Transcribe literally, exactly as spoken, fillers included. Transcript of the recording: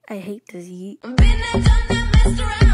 I hate this yeet. Been there, done that, messed around.